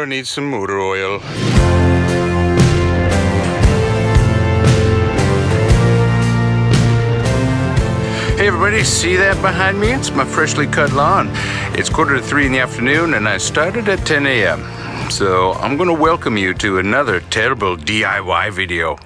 lawnmower needs some motor oil. Hey everybody, see that behind me? It's my freshly cut lawn. It's 2:45 in the afternoon and I started at 10 a.m. So I'm gonna welcome you to another terrible DIY video.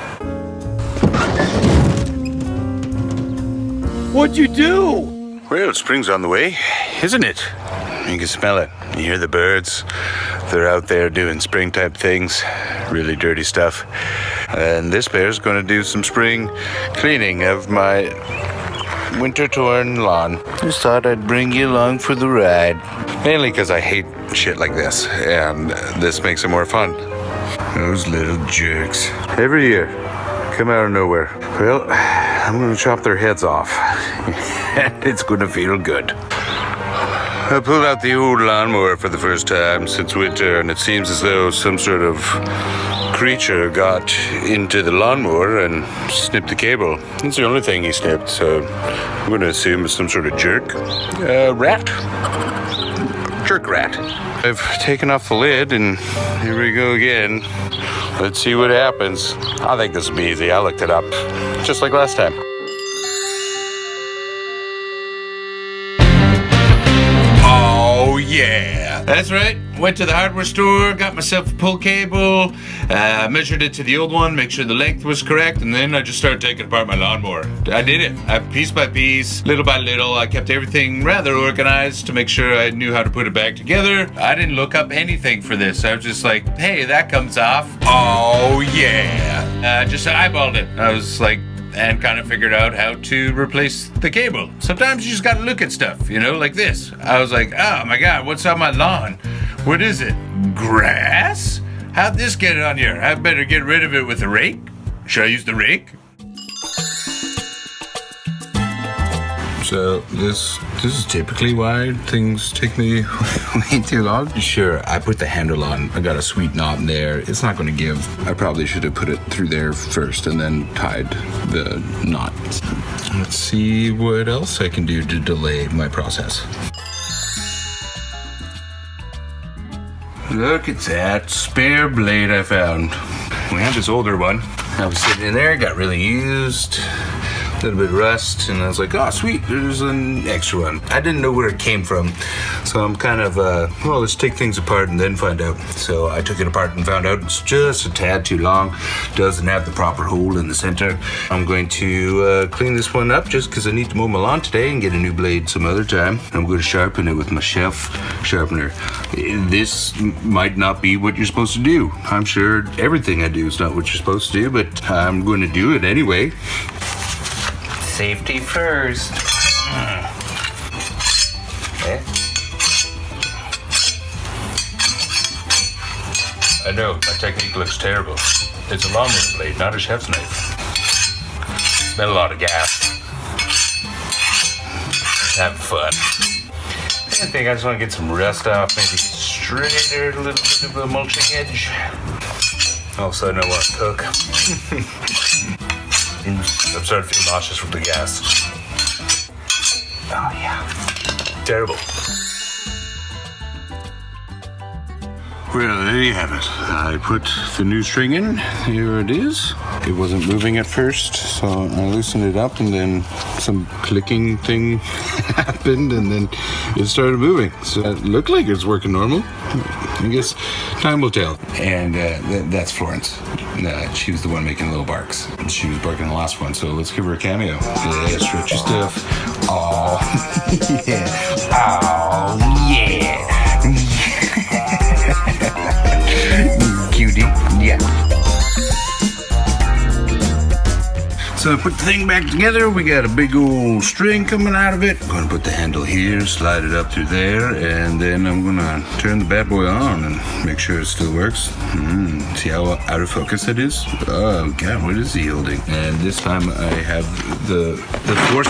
What'd you do? Well, spring's on the way, isn't it? You can smell it. You hear the birds. They're out there doing spring type things, really dirty stuff. And this bear's gonna do some spring cleaning of my winter torn lawn. Just thought I'd bring you along for the ride. Mainly because I hate shit like this, and this makes it more fun. Those little jerks. Every year, come out of nowhere. Well, I'm gonna chop their heads off. And it's gonna feel good. I pulled out the old lawnmower for the first time since winter, and it seems as though some sort of creature got into the lawnmower and snipped the cable. That's the only thing he snipped, so I'm going to assume it's some sort of jerk. Rat? Jerk rat. I've taken off the lid, and here we go again. Let's see what happens. I think this will be easy. I looked it up, just like last time. Oh yeah, that's right. Went to the hardware store, got myself a pull cable, measured it to the old one, make sure the length was correct, and then I just started taking apart my lawnmower. I did it, piece by piece, little by little. I kept everything rather organized to make sure I knew how to put it back together. I didn't look up anything for this. I was just like, hey, that comes off. Oh yeah. Just eyeballed it. I was like, and kind of figured out how to replace the cable. Sometimes you just gotta look at stuff, you know, like this. I was like, oh my God, what's on my lawn? What is it? Grass? How'd this get on here? I better get rid of it with a rake. Should I use the rake? So this is typically why things take me way too long. Sure, I put the handle on. I got a sweet knot in there. It's not going to give. I probably should have put it through there first and then tied the knot. Let's see what else I can do to delay my process. Look at that spare blade I found. We had this older one. I was sitting in there, got really used. A little bit of rust, and I was like, oh sweet, there's an extra one. I didn't know where it came from, so I'm kind of, well, let's take things apart and then find out. So I took it apart and found out it's just a tad too long, doesn't have the proper hole in the center. I'm going to clean this one up just because I need to mow my lawn today and get a new blade some other time. I'm going to sharpen it with my shelf sharpener. This might not be what you're supposed to do. I'm sure everything I do is not what you're supposed to do, but I'm going to do it anyway. Safety first. Okay. I know, my technique looks terrible. It's a lawnmower blade, not a chef's knife. Smell a lot of gas. Have fun. I think I just want to get some rust off, maybe straighter, a little bit of a mulching edge. All of a sudden I want to cook. I'm starting to feel nauseous from the gas. Oh yeah, terrible. Well, there you have it. I put the new string in. Here it is. It wasn't moving at first, so I loosened it up, and then some clicking thing happened, and then it started moving. So it looked like it's working normal. I guess time will tell. And that's Florence. She was the one making little barks. She was barking the last one, so let's give her a cameo. Yeah, stretch your stuff. Oh, yeah. Oh, yeah. Cutie, yeah. So I put the thing back together. We got a big old string coming out of it. I'm gonna put the handle here, slide it up through there, and then I'm gonna turn the bad boy on and make sure it still works. See how out of focus it is? Oh God, what is he holding? And this time I have the force.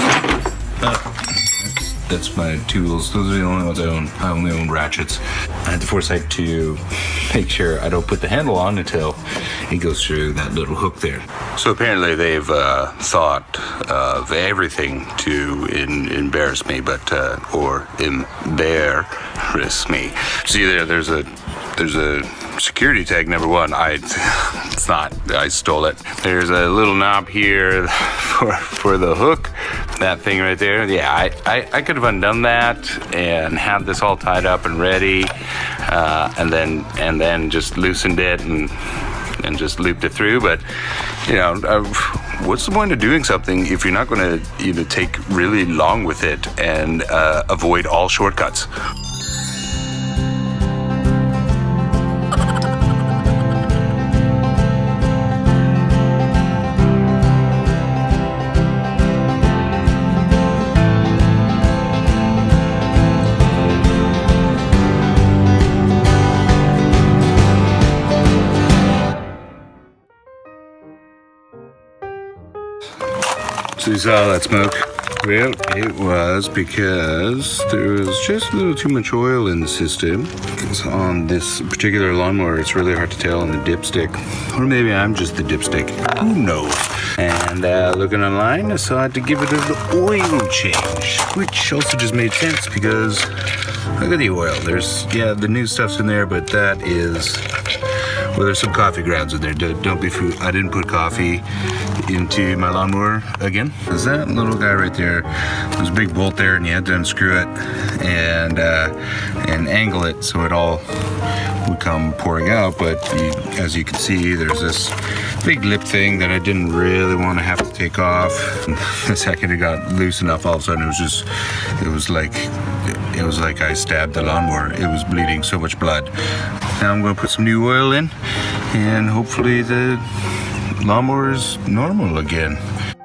That's my tools. Those are the only ones I own. I only own ratchets. I had the foresight to make sure I don't put the handle on until it goes through that little hook there. So apparently they've thought of everything to embarrass me, but or embarrass me. See there's a there's a security tag number one. It's not, I stole it. There's a little knob here for the hook, that thing right there. Yeah, I could have undone that and had this all tied up and ready, and then just loosened it and just looped it through. But you know, what's the point of doing something if you're not going to take really long with it and avoid all shortcuts? So you saw that smoke? Well, it was because there was just a little too much oil in the system. Because on this particular lawnmower, it's really hard to tell on the dipstick. Or maybe I'm just the dipstick. Who knows? And looking online, I saw I had to give it an oil change, which also just made sense because look at the oil. There's, yeah, the new stuff's in there, but that is, well, there's some coffee grounds in there. Don't be fooled. I didn't put coffee into my lawnmower again. There's that little guy right there. There's a big bolt there, and you had to unscrew it and angle it so it all would come pouring out. But as you can see, there's this big lip thing that I didn't really want to have to take off. And the second it got loose enough, all of a sudden it was like I stabbed the lawnmower. It was bleeding so much blood. Now I'm going to put some new oil in, and hopefully the lawnmower is normal again.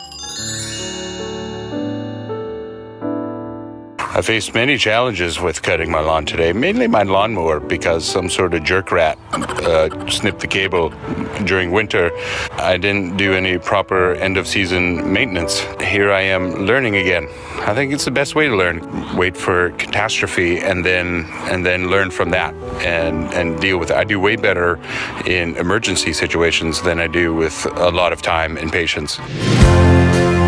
I faced many challenges with cutting my lawn today, mainly my lawnmower, because some sort of jerk rat snipped the cable during winter. I didn't do any proper end-of-season maintenance. Here I am learning again. I think it's the best way to learn. Wait for catastrophe and then learn from that and deal with it. I do way better in emergency situations than I do with a lot of time and patience.